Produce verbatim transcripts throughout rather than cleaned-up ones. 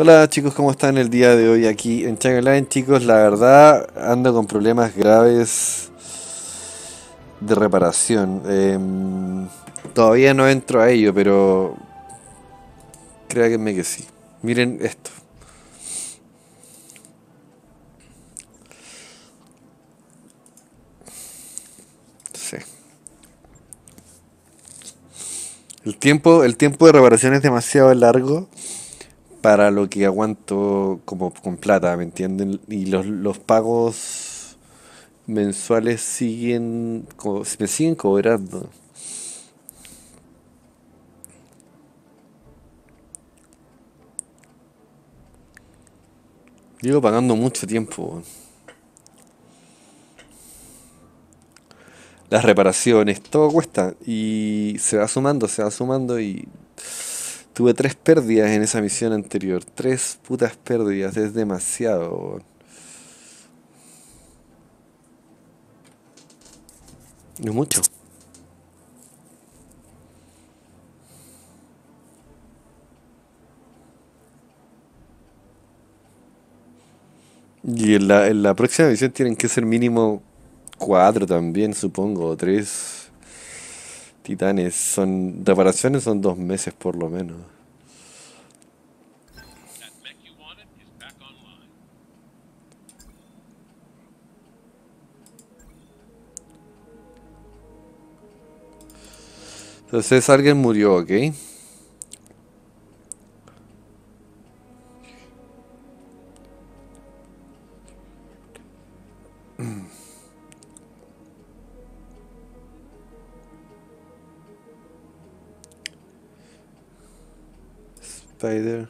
Hola chicos, ¿cómo están el día de hoy aquí en Channel chicos? La verdad ando con problemas graves de reparación. Em, todavía no entro a ello, pero créanme que sí. Miren esto. Sí. El tiempo, el tiempo de reparación es demasiado largo para lo que aguanto como con plata, ¿me entienden? Y los, los pagos mensuales siguen, co- me siguen cobrando. Llevo pagando mucho tiempo. Las reparaciones, todo cuesta y se va sumando, se va sumando y tuve tres pérdidas en esa misión anterior, tres putas pérdidas, es demasiado, weón. Es mucho. Y en la, en la próxima misión tienen que ser mínimo cuatro también, supongo, o tres titanes. Son reparaciones, son dos meses por lo menos. Entonces alguien murió, ¿ok? Spider.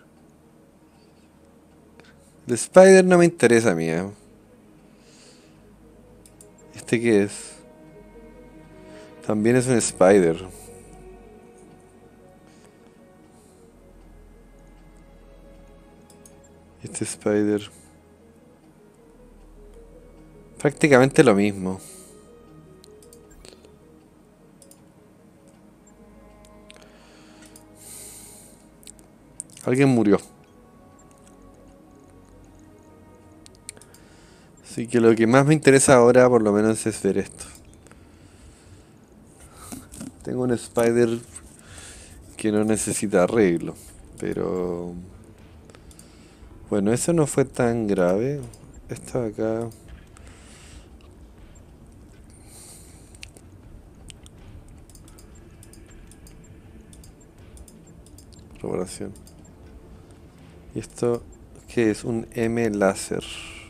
El Spider no me interesa a mí, ¿eh? ¿Este qué es? También es un Spider. Este Spider. Prácticamente lo mismo. Alguien murió. Así que lo que más me interesa ahora por lo menos es ver esto. Tengo un Spider que no necesita arreglo. Pero bueno, eso no fue tan grave. Esto de acá. Reparación. Y esto que es un M láser.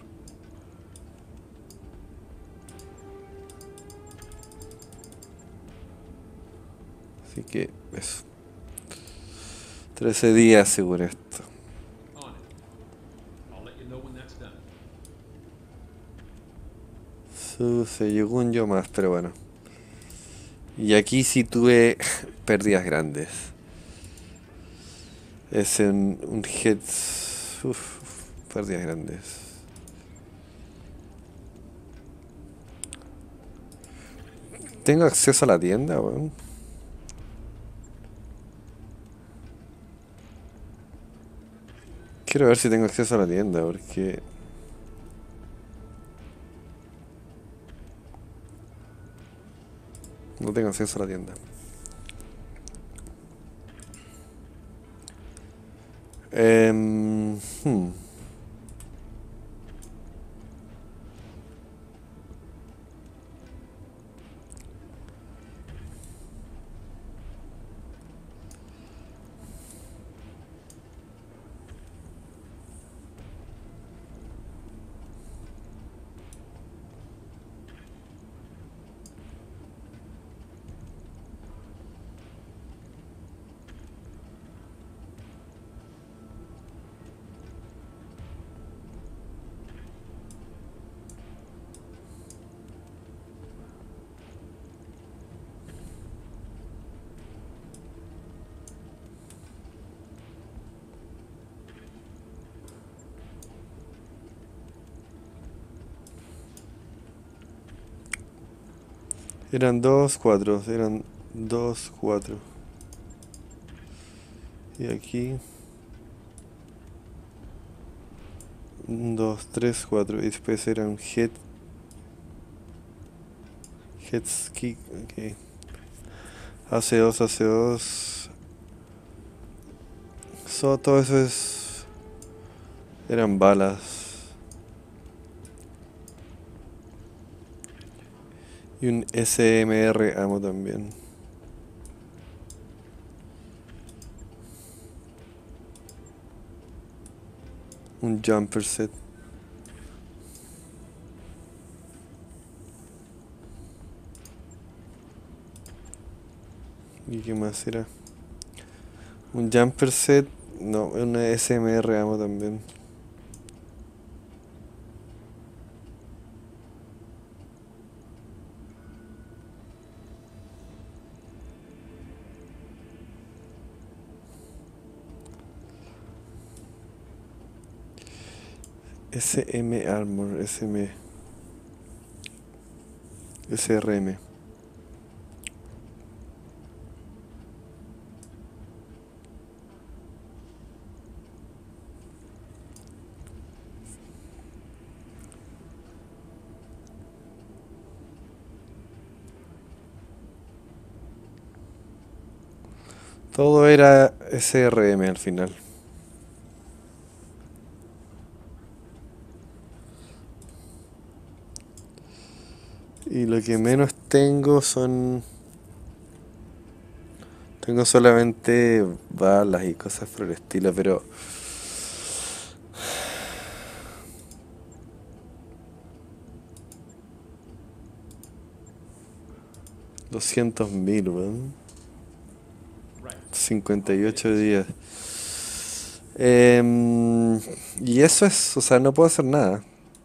Así que eso. trece días seguro esto. Su se llegó un yo más, pero bueno. Y aquí sí tuve pérdidas grandes. Es en un hit. Uf, pérdidas grandes. Tengo acceso a la tienda, weón. Quiero ver si tengo acceso a la tienda, porque no tengo acceso a la tienda. Em, hmm. Eran dos, cuatro. Eran dos, cuatro. Y aquí. uno, dos, tres, cuatro. Y después era un head. Heads kick. Ok. A C dos, A C dos. So, todo eso es. Eran balas. Y un S M R amo también. Un jumper set. ¿Y qué más era? Un jumper set. No, una S M R amo también. S M Armor, S M, S R M. Todo era S R M al final. Y lo que menos tengo son... Tengo solamente balas y cosas por el estilo, pero... doscientos mil, weón. cincuenta y ocho días. Em, y eso es, o sea, no puedo hacer nada.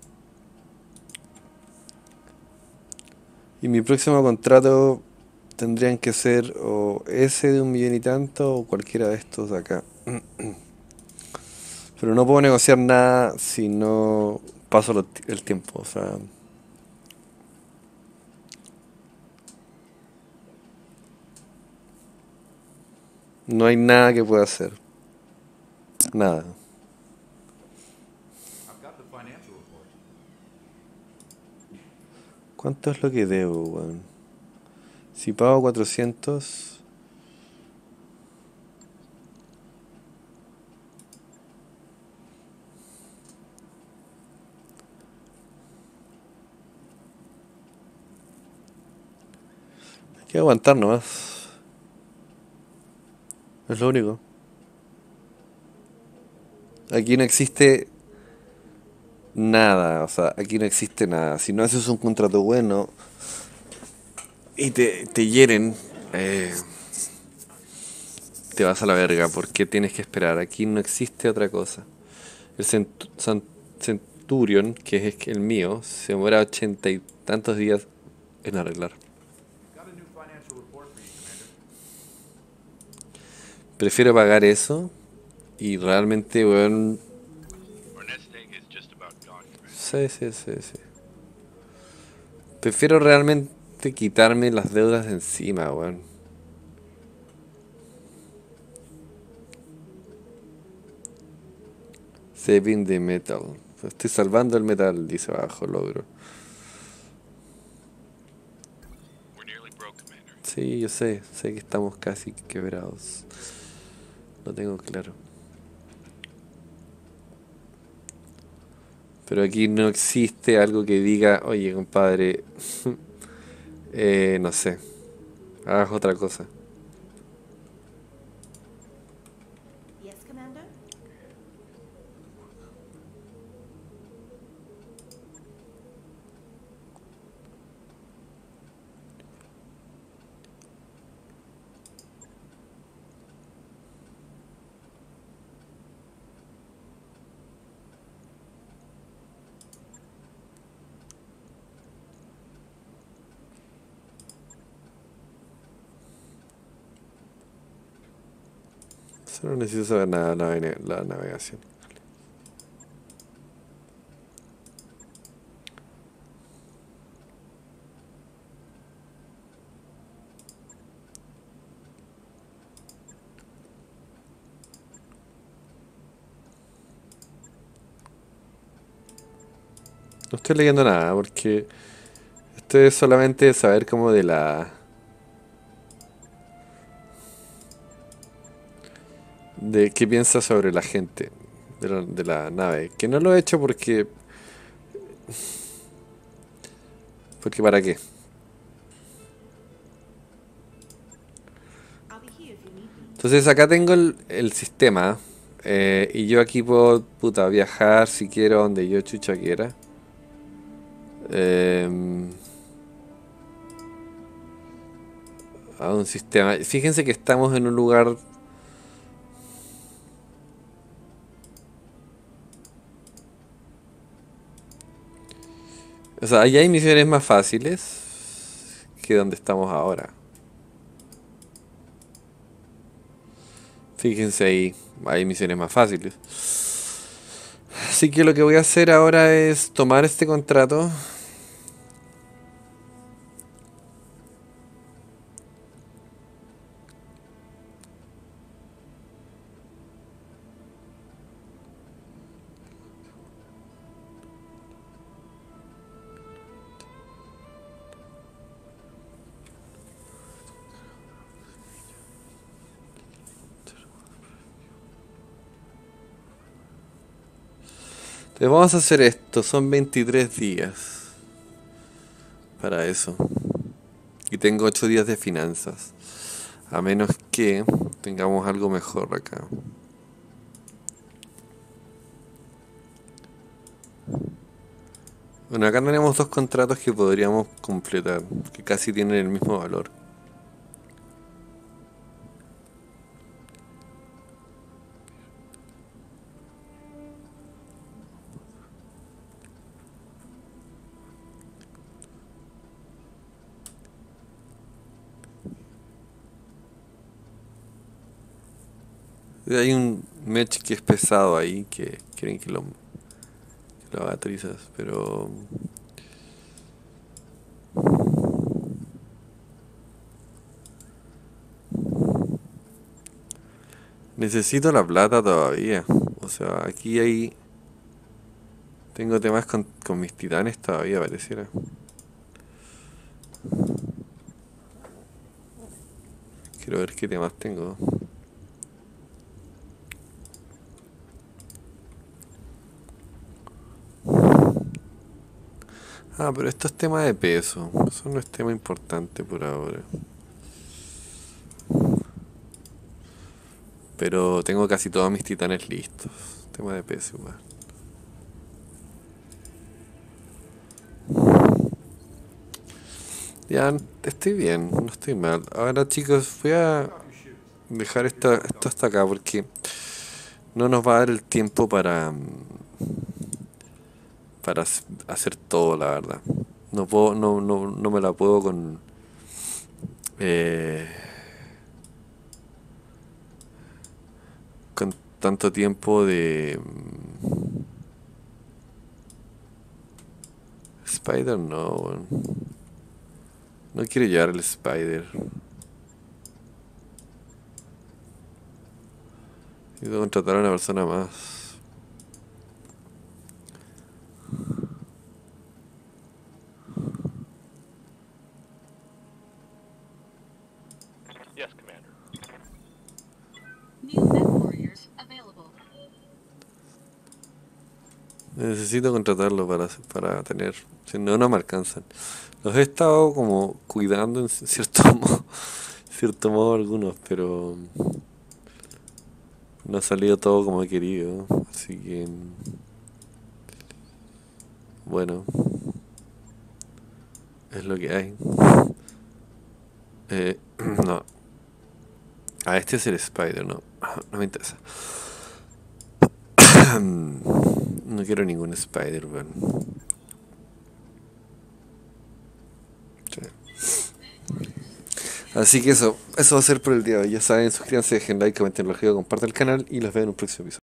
Y mi próximo contrato tendrían que ser o ese de un millón y tanto o cualquiera de estos de acá. Pero no puedo negociar nada si no paso lo- el tiempo. O sea, no hay nada que pueda hacer. Nada. ¿Cuánto es lo que debo, weón? Si pago cuatrocientos... Hay que aguantar nomás. Es lo único. Aquí no existe nada. O sea, aquí no existe nada. Si no haces un contrato bueno y te, te hieren, eh, te vas a la verga. Porque tienes que esperar. Aquí no existe otra cosa. El cent- san- Centurion, que es el mío, se demora ochenta y tantos días en arreglar. Prefiero pagar eso y realmente, weón. Sí, sí, sí, sí. Prefiero realmente quitarme las deudas de encima, weón. Saving the metal. Estoy salvando el metal, dice abajo, logro. Sí, yo sé, sé que estamos casi quebrados. Lo tengo claro. Pero aquí no existe algo que diga, oye, compadre, eh, no sé, hagas otra cosa. Yes, Commander? Solo necesito saber nada la, navega- la navegación. No estoy leyendo nada porque esto es solamente saber como de la de qué piensa sobre la gente de la, de la nave. Que no lo he hecho porque porque para qué. I'll be here if you need me. Entonces acá tengo el, el sistema eh, y yo aquí puedo puta viajar si quiero donde yo chucha quiera. Em, a un sistema. Fíjense que estamos en un lugar. O sea, allá hay misiones más fáciles que donde estamos ahora. Fíjense ahí, hay misiones más fáciles. Así que lo que voy a hacer ahora es tomar este contrato. Entonces vamos a hacer esto, son veintitrés días para eso. Y tengo ocho días de finanzas. A menos que tengamos algo mejor acá. Bueno, acá tenemos dos contratos que podríamos completar, que casi tienen el mismo valor. Y hay un match que es pesado ahí, que quieren que lo, que lo haga trizas, pero... Necesito la plata todavía. O sea, aquí hay... Tengo temas con, con mis titanes todavía, pareciera. Quiero ver qué temas tengo. Ah, pero esto es tema de peso. Eso no es tema importante por ahora. Pero tengo casi todos mis titanes listos. Tema de peso igual. Ya, estoy bien, no estoy mal. Ahora chicos, voy a dejar esto, esto hasta acá porque no nos va a dar el tiempo para, para hac- hacer todo, la verdad. No puedo, no, no, no me la puedo con, eh, con tanto tiempo de... mm, Spider no, weón. No quiero llevar el Spider. Quiero contratar a una persona más. Yes, Commander. New Mech Warriors available. Necesito contratarlo para, para tener. Si no, no me alcanzan. Los he estado como cuidando en cierto modo, cierto modo algunos, pero no ha salido todo como he querido. Así que, bueno, es lo que hay. Eh, no. Ah, este es el Spider, no. No me interesa. No quiero ningún Spider, weón. Sí. Así que eso, eso va a ser por el día de hoy. Ya saben, suscríbanse, dejen like, comenten, compartan el canal y los veo en un próximo episodio.